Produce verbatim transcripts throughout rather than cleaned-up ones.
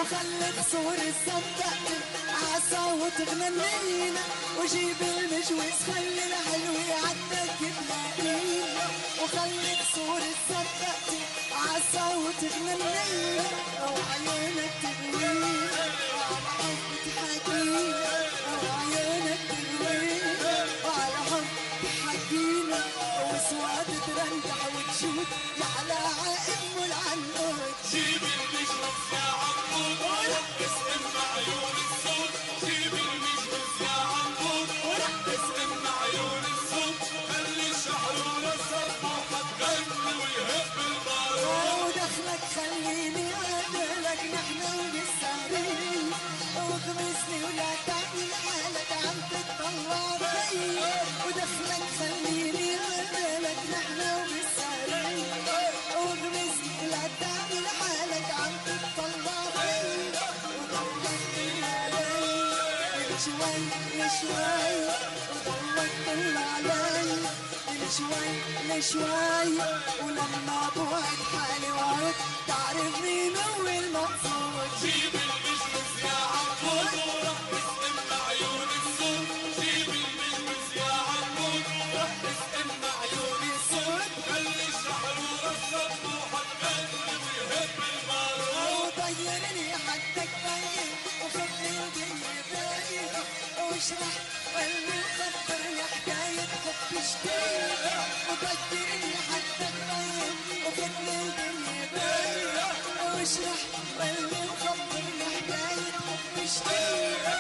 وخلي قصور الصدق عالصوت تغنينا، وجيب المجوز خلي الحلوة عندك تلاقينا، وخلي قصور الصدق عالصوت تغنينا، وعيونك تغوينا وعلى حب تحكينا، وعيونك تغوينا وعلى حب تحكينا، وسواد ترندح وتشوت على عائم والعنقود. جيب المجوز يا عنقود ورقص ام عيون الصوت، جيب المجوز يا عنقود ورقص ام عيون الصوت، خلي الشحرورة الصبوحة تغني ويهب البارود. ودخلك خليني اقابلك نحن وبالسهرين، وخمسني ولا تعمل حالك عم تتطلع فيا، ودخلك خليني اقابلك نحن وبالسهرين، وخمسني ولا تعمل حالك عم تتطلع فيا، وضلك علي شوي شوي، وضلك طلع علي شوي لشوي، ولما بوعد حالي وعد تعرف مين هو المقصود. جيب المجوز يا عنقود ورقص ام عيون الصوت، جيب المجوز يا عنقود ورقص ام عيون الصوت، خلي الشحرورة الصبوحة تغني ويهب البارود. وطيرني حدك طير وخدني الدنيا بايخة، واشرح قلبي وخبرني حكاية حب جديدة، وطيرني حدك طير وخدني الدنيا بايخة، واشرح قلبي وخبرني حكاية حب جديدة.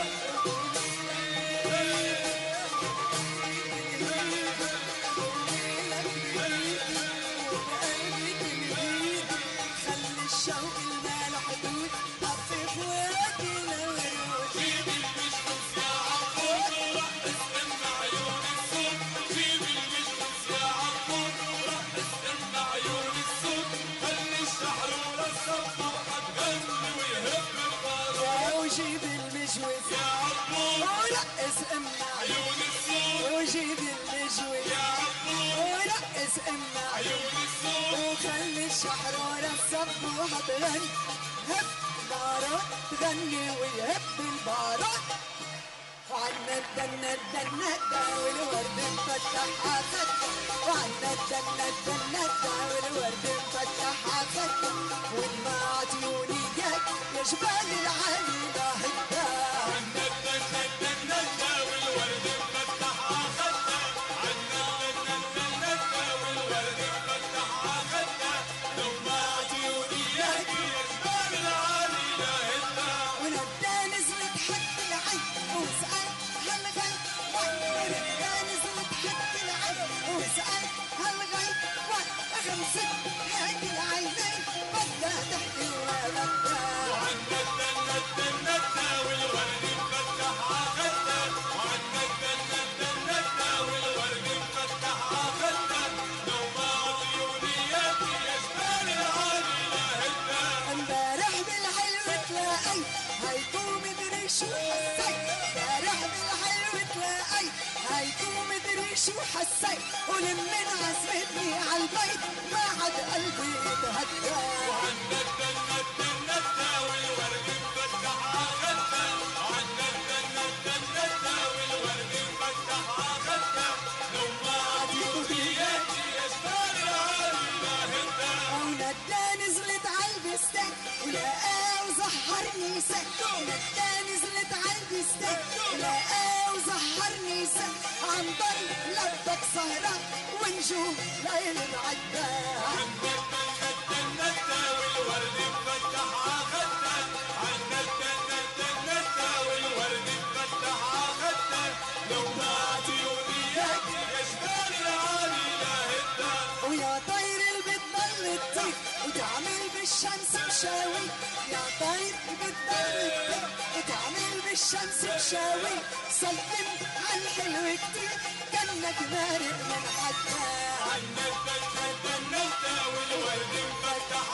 خلي الشوق المال حدود طفف وراكينا ورود. جيب المجوز يا عنقود ورقص ام عيون الصوت، جيب المجوز يا عنقود ورقص ام عيون الصوت، خلي الشحرورة الصبوحة تغني ويهب البارود. وجيب المجوز يا عنقود ورقص ام عيون الصوت، وجيب المجوز يا عنقود ورقص ام عيون الصوت، وخلي الشحرورة الصبوحة تغني هب بارود، تغني ويهب البارود. وعنا الدنة الدنة والورد مفتح عخد، وعنا الدنة الدنة والورد مفتح عخد، والما عطيوني اياك يا جبال العالي لا هدا. عنا الدنة الدنة والورد مفتح عخدنا، عنا الدنة الدنة والورد مفتح عخدنا، لو ما عطيوني اياك يا جبال العالي لا هدا. ونبدا نزلت حد العين وسأل هالغي وين، ونبدا نزلت حد العين وسأل هالغي وين، غمست حد العينين بدها تحكي وبدها. وعنا الدنة الدنة والورد مفتح عخدنا، وعنا الدنة الدنة والورد مفتح عخدنا، لو ما عطيوني اياك يا جبال العالي لا هدا. امبارح بالحلو تلاقي هيكو مدري شو حسيت، امبارح بالحلو تلاقي هيكو مدري شو حسيت، ولمن عزمتني عالبيت ما عاد قلبي يتهدى. وعنا الدنة الدنة والورد مفتح عخدنا، وعنا الدنة الدنة والورد مفتح عخدنا، لو ما عطيوني اياك يا جبال العالي لا هدا. وندا نزلت عالبستان ولقاه وزحرني سك، وندا نزلت عالبستان ولقاه وزحرني سك، عم ضل لبك سهران ونجوم ليل العدا. عنا الدنة الدنة والورد مفتح عخدنا، عنا الدنة الدنة والورد مفتح عخدنا، لو ما عطيوني اياك يا جبال العالي لا هدا. ويا طير اللي بتضل تطير وتعمل بالشمس مشاوي، يا طير اللي بتضل تطير وتعمل بالشمس مشاوي، سلم عالحلو كتير كأنك مارق من حدا. عنا الدنة الدنة والورد مفتح